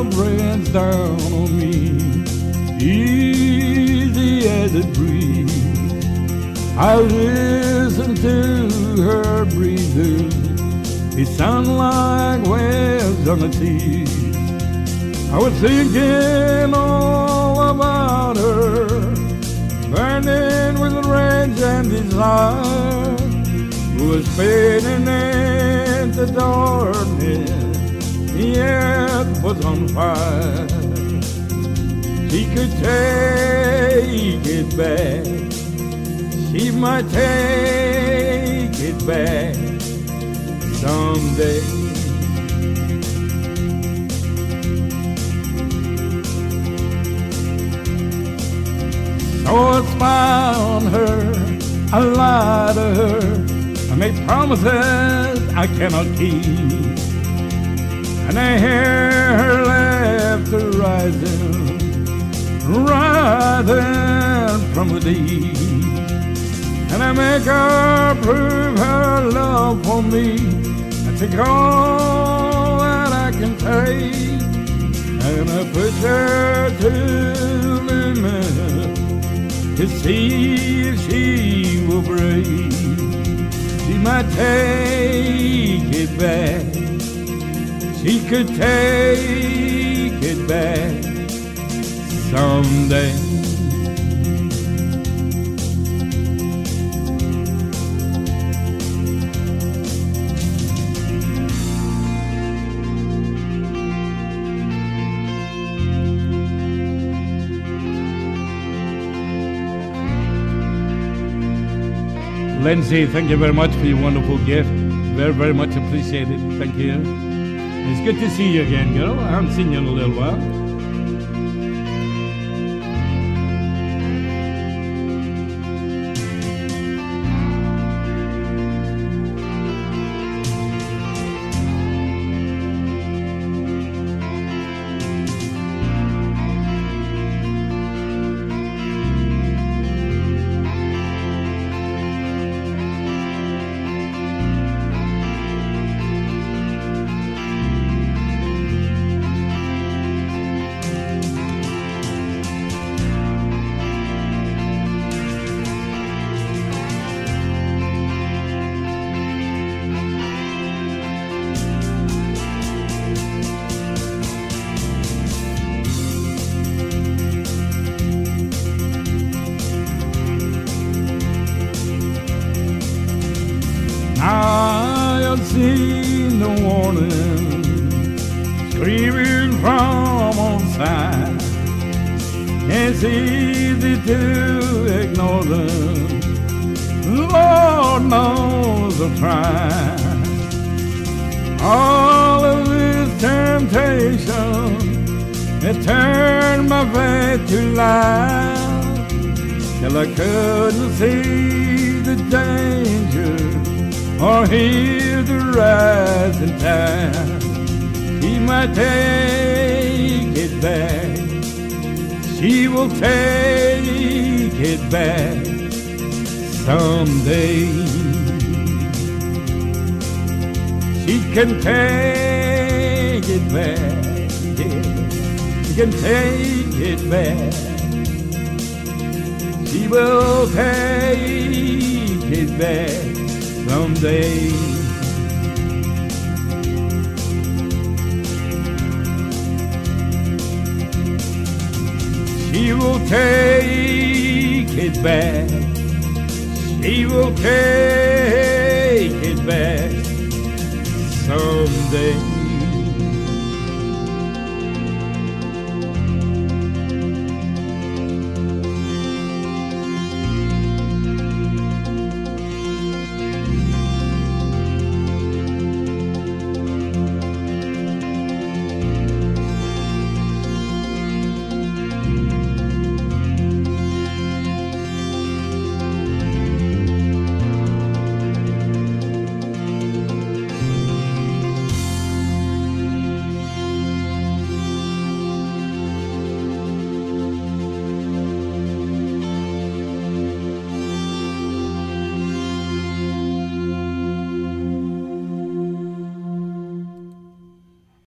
rains down on me, easy as a breeze. I listen to her breathing. It sounds like waves on the sea. I was thinking all about her, burning with rage and desire, who was fading into darkness, yet was on fire. She could take it back, she might take it back someday. So I spy on her, I lie to her, I make promises I cannot keep, and I hear her laughter rising, rising from the deep, and I make her prove her love for me. I take all that I can take, and I push her to the limit to see if she will break. She might take it back, she could take it back someday. Lindsay, thank you very much for your wonderful gift. Very, very much appreciated. Thank you. It's good to see you again, girl. I haven't seen you in a little while. I have seen the warning screaming from on side. It's easy to ignore them, Lord knows I've tried. All of this temptation, it turned my faith to life, till I couldn't see the danger or hear the rising tide. He might take it back, she will take it back someday. She can take it back, yeah. She can take it back. She will take it back someday. She will take it back, she will take it back someday.